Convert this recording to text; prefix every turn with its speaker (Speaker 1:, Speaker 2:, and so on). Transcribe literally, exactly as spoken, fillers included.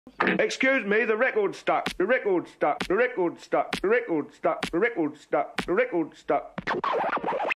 Speaker 1: Excuse me, the record's stuck. The record's stuck. The record's stuck. The record's stuck. The record's stuck. The record's stuck.